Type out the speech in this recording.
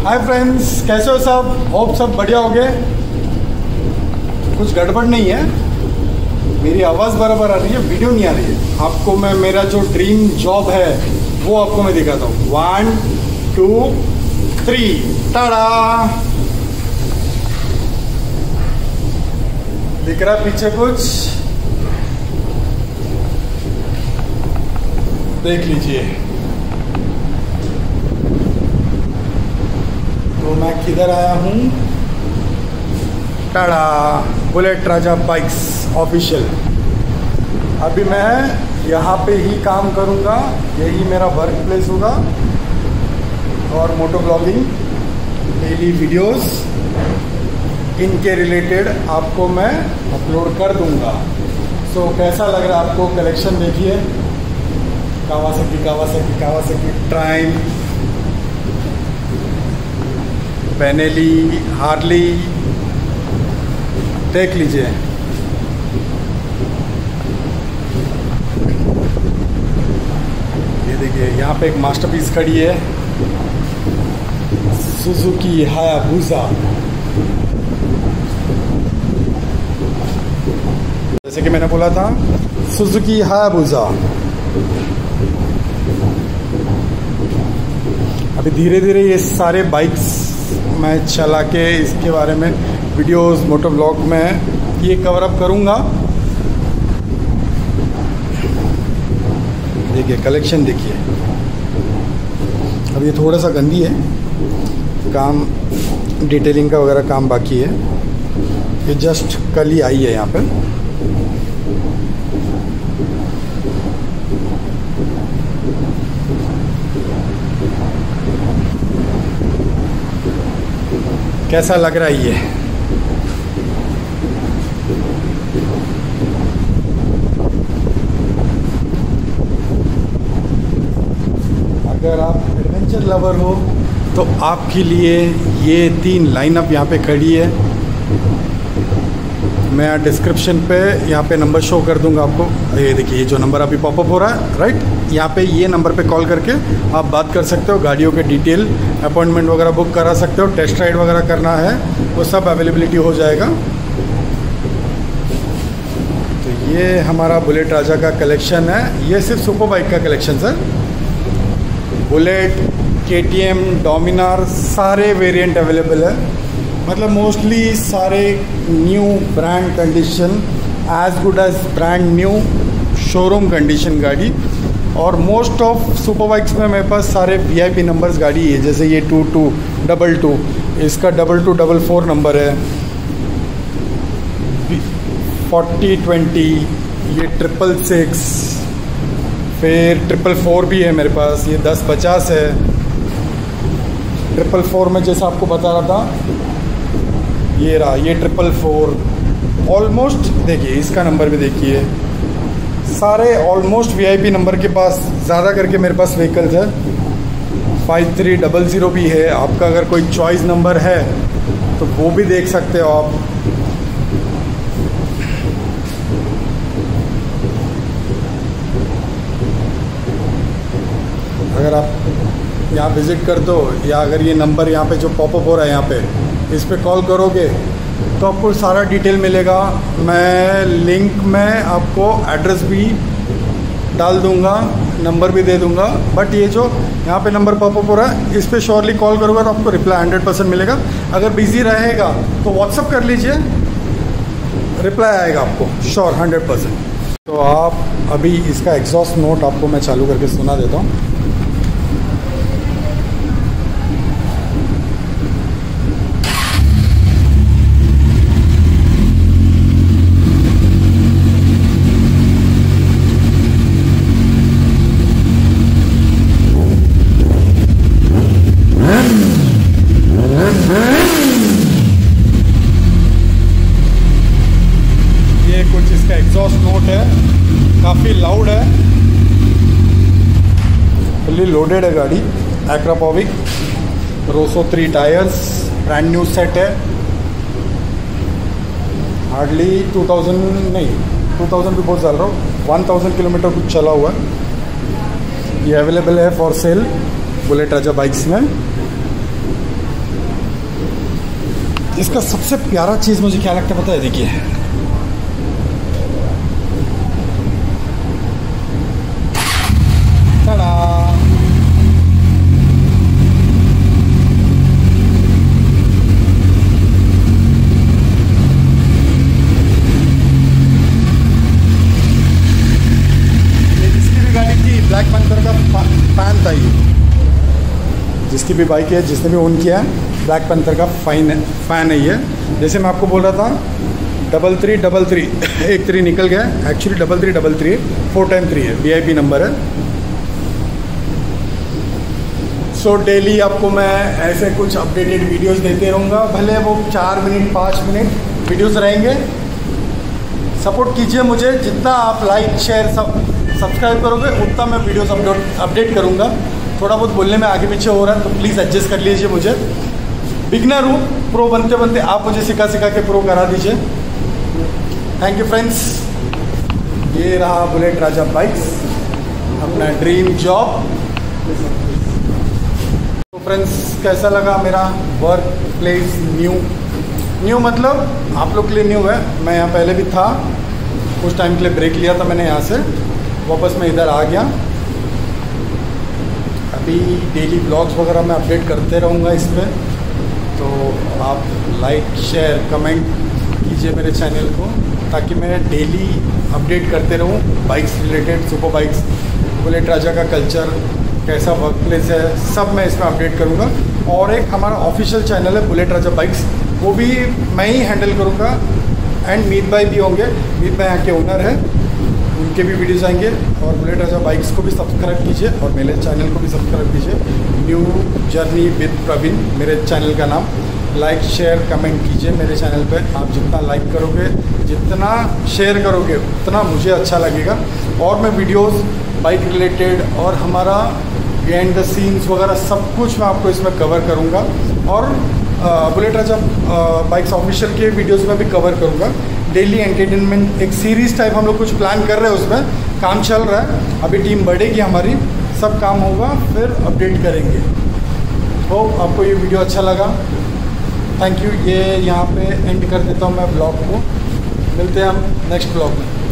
Hi friends, कैसे हो सब? होप सब बढ़िया हो गए। कुछ गड़बड़ नहीं है, मेरी आवाज़ बराबर आ रही है, वीडियो नहीं आ रही है। आपको मैं मेरा जो ड्रीम जॉब है वो आपको मैं दिखाता हूँ। 1 2 3 टाड़ा। दिख रहा पीछे कुछ? देख लीजिए। तो मैं किधर आया हूँ? टाड़ा, बुलेट राजा बाइक्स ऑफिशियल। अभी मैं यहाँ पे ही काम करूँगा, यही मेरा वर्क प्लेस होगा और मोटो ब्लॉगिंग डेली वीडियोस इनके रिलेटेड आपको मैं अपलोड कर दूँगा। सो कैसा लग रहा है आपको? कलेक्शन देखिए, कावासाकी ट्राइम, बेनेली, हार्ली, देख लीजिए। ये देखिए, यहाँ पे एक मास्टरपीस खड़ी है, सुजुकी हायाबुसा। जैसे कि मैंने बोला था, सुजुकी हायाबुसा। अभी धीरे धीरे ये सारे बाइक्स मैं चला के इसके बारे में वीडियोस मोटो ब्लॉग में ये कवर अप करूँगा। देखिए कलेक्शन देखिए। अब ये थोड़ा सा गंदी है, काम डिटेलिंग का वगैरह काम बाकी है। ये जस्ट कल ही आई है यहाँ पे। कैसा लग रहा है ये? अगर आप एडवेंचर लवर हो तो आपके लिए ये 3 लाइनअप यहाँ पे खड़ी है। मैं डिस्क्रिप्शन पे यहाँ पे नंबर शो कर दूंगा आपको। ये देखिए, ये जो नंबर अभी पॉपअप हो रहा है, राइट, यहाँ पे ये नंबर पे कॉल करके आप बात कर सकते हो। गाड़ियों के डिटेल, अपॉइंटमेंट वगैरह बुक करा सकते हो। टेस्ट राइड वगैरह करना है वो सब अवेलेबिलिटी हो जाएगा। तो ये हमारा बुलेट राजा का कलेक्शन है। ये सिर्फ सुपर बाइक का collection sir. Bullet, KTM, Dominar, सारे वेरिएंट अवेलेबल है। मतलब मोस्टली सारे new brand condition, as good as brand new showroom condition गाड़ी। और मोस्ट ऑफ सुपर बाइक्स में मेरे पास सारे VIP नंबर्स गाड़ी है। जैसे ये 2222, इसका 2244 नंबर है। 4020, ये 666, फिर 444 भी है मेरे पास। ये 1050 है। 444 में जैसा आपको बता रहा था, ये रहा, ये 444। ऑलमोस्ट देखिए, इसका नंबर भी देखिए, सारे ऑलमोस्ट VIP नंबर के पास ज़्यादा करके मेरे पास व्हीकल्स है। 5300 भी है। आपका अगर कोई चॉइस नंबर है तो वो भी देख सकते हो आप। अगर आप यहाँ विज़िट कर दो, या अगर ये नंबर यहाँ पे जो पॉपअप हो रहा है यहाँ पे, इस पे कॉल करोगे तो आपको सारा डिटेल मिलेगा। मैं लिंक में आपको एड्रेस भी डाल दूँगा, नंबर भी दे दूँगा। बट ये जो यहाँ पे नंबर पॉपअप हो रहा है, इस पे श्योरली कॉल करोगे तो आपको रिप्लाई 100% मिलेगा। अगर बिज़ी रहेगा तो व्हाट्सअप कर लीजिए, रिप्लाई आएगा आपको श्योर 100%। तो आप अभी इसका एग्जॉस्ट नोट आपको मैं चालू करके सुना देता हूँ। ये कुछ इसका एग्जॉस्ट नोट है, काफ़ी लाउड है। फुल्ली लोडेड है गाड़ी। Akrapovic Rosso 3 tyres, brand new set है। हार्डली 2000 नहीं, 2000 भी बहुत चल रहा हो, 1000 किलोमीटर कुछ चला हुआ है। ये अवेलेबल है for sale bullet Raja bikes में। इसका सबसे प्यारा चीज़ मुझे क्या लगता है पता है, देखिए टाडा। ब्लैक पैंथर का फैन था ये, जिसकी भी बाइक है, जिसने भी ओन किया है, ब्लैक पैंथर का फ़ैन है ये। जैसे मैं आपको बोल रहा था 3333 एक 3 निकल गया, एक्चुअली 3333 4x3 है, VIP नंबर है। सो डेली आपको मैं ऐसे कुछ अपडेटेड वीडियोस देते रहूँगा, भले वो 4 मिनट 5 मिनट वीडियोस रहेंगे। सपोर्ट कीजिए मुझे, जितना आप लाइक शेयर सब्सक्राइब करोगे उतना मैं वीडियोस अपडेट करूँगा। थोड़ा बहुत बोलने में आगे पीछे हो रहा है तो प्लीज़ एडजस्ट कर लीजिए मुझे। बिगनर हूँ, प्रो बनते बनते आप मुझे सिखा के प्रो करा दीजिए। Thank you friends. ये रहा बुलेट राजा बाइक्स, अपना ड्रीम जॉब। तो फ्रेंड्स कैसा लगा मेरा वर्क प्लेस? न्यू मतलब आप लोग के लिए न्यू है। मैं यहाँ पहले भी था, कुछ टाइम के लिए ब्रेक लिया था मैंने, यहाँ से वापस मैं इधर आ गया। अभी डेली ब्लॉग्स वगैरह मैं अपडेट करते रहूँगा इसमें, तो आप लाइक शेयर कमेंट कीजिए मेरे चैनल को, ताकि मैं डेली अपडेट करते रहूँ bikes related, super bikes, bullet Raja का कल्चर, कैसा वर्क प्लेस है, सब मैं इसमें अपडेट करूँगा। और एक हमारा ऑफिशियल चैनल है बुलेट राजा बाइक्स, वो भी मैं ही हैंडल करूँगा। एंड मीत भाई भी होंगे, मीत भाई यहाँ के ओनर है, उनके भी वीडियोस आएंगे। और बुलेट राजा बाइक्स को भी सब्सक्राइब कीजिए और मेरे चैनल को भी सब्सक्राइब कीजिए, न्यू जर्नी विद प्रवीण मेरे चैनल का नाम। लाइक शेयर कमेंट कीजिए मेरे चैनल पे। आप जितना लाइक करोगे, जितना शेयर करोगे, उतना मुझे अच्छा लगेगा। और मैं वीडियोस बाइक रिलेटेड और हमारा बिहाइंड द सीन्स वगैरह सब कुछ मैं आपको इसमें कवर करूँगा। और बुलेट राजा बाइक्स ऑफिशियल के वीडियोस में भी कवर करूँगा। डेली एंटरटेनमेंट एक सीरीज़ टाइप हम लोग कुछ प्लान कर रहे हैं, उसमें काम चल रहा है। अभी टीम बढ़ेगी हमारी, सब काम होगा फिर अपडेट करेंगे। होप आपको ये वीडियो अच्छा लगा। Thank you. ये यहाँ पे एंड कर देता हूँ मैं ब्लॉग को। मिलते हैं हम नेक्स्ट ब्लॉग में।